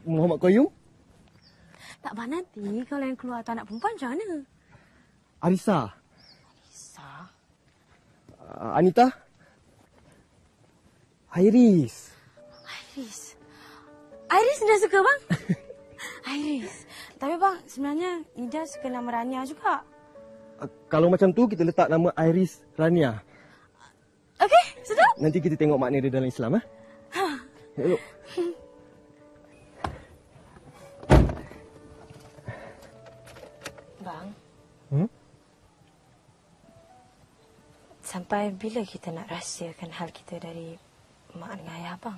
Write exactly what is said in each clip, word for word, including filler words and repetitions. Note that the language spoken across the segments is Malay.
Muhammad Qayyum? Tak bah nanti kalau yang keluar tu anak perempuan macam mana? Arisa? Arisa? Uh, Anita? Iris? Iris? Iris Nida suka bang? Iris. Tapi bang, sebenarnya Nida suka nama Rania juga. Uh, kalau macam tu, kita letak nama Iris Rania. Okey, sedap. Nanti kita tengok makna dia dalam Islam. Eh? Ha. Yuk. Bang. Hmm? Sampai bila kita nak rahsiakan hal kita dari mak dengan ayah bang?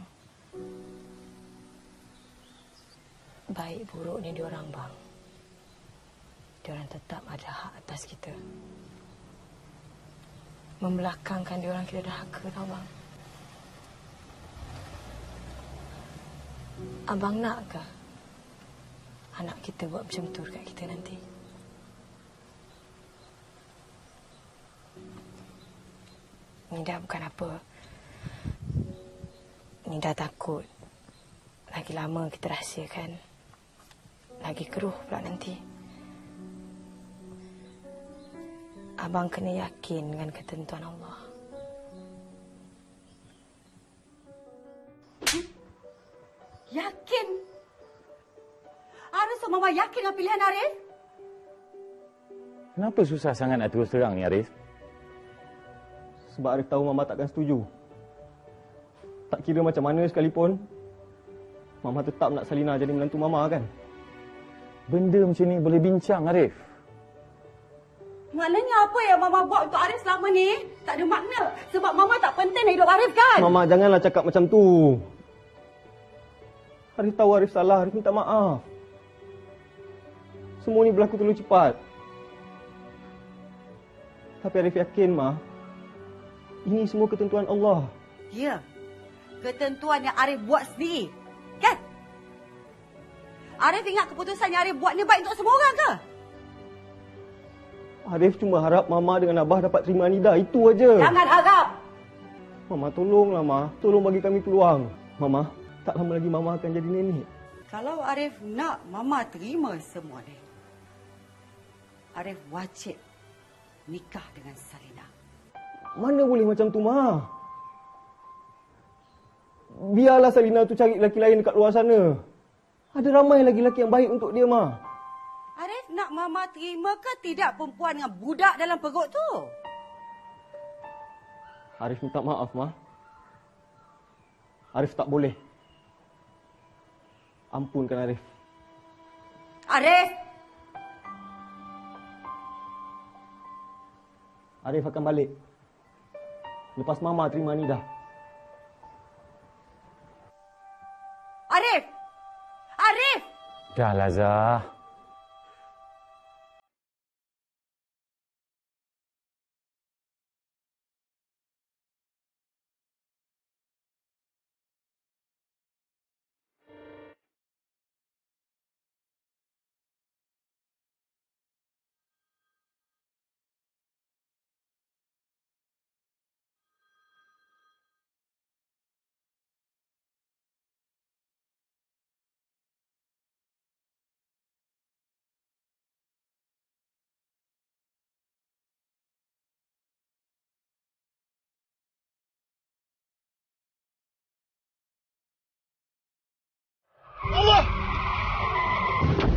Baik buruk ni diorang bang. Diorang tetap ada hak atas kita. Membelakangkan diorang kita derhaka tau bang. Abang nak ke anak kita buat macam tu dekat kita nanti? Nida bukan apa. Nida takut lagi lama kita rahsiakan, lagi keruh pula nanti. Abang kena yakin dengan ketentuan Allah. Yakin? Arif sama Mama yakin dengan pilihan Arif? Kenapa susah sangat nak terus terang ni, Arif? Sebab Arif tahu Mama takkan setuju. Tak kira macam mana sekalipun, Mama tetap nak Salina jadi menantu Mama kan? Benda macam ni boleh bincang, Arif. Maknanya apa yang Mama buat untuk Arif selama ni tak ada makna. Sebab Mama tak penting hidup Arif kan? Mama janganlah cakap macam tu. Arif tahu Arif salah, Arif minta maaf. Semua ni berlaku terlalu cepat. Tapi Arif yakin, Ma, ini semua ketentuan Allah. Ya, ketentuan yang Arif buat sendiri. Kan? Arif ingat keputusan yang Arif buat ni baik untuk semua orang ke? Arif cuma harap Mama dengan Abah dapat terima Nida. Itu aja. Jangan harap. Mama, tolonglah, Ma. Tolong bagi kami peluang. Mama, tak lama lagi Mama akan jadi nenek. Kalau Arif nak Mama terima semua ni, Arif wajib nikah dengan Salina. Mana boleh macam tu, Ma? Biarlah Salina tu cari lelaki lain dekat luar sana. Ada ramai lagi lelaki yang baik untuk dia, Ma. Arif nak Mama terima ke tidak perempuan dengan budak dalam perut tu? Arif minta maaf, Ma. Arif tak boleh. Ampunkan Arif. Arif! Arif akan balik. Lepas Mama terima Nida. Arif! Arif! Dah lah, Zah. Allah!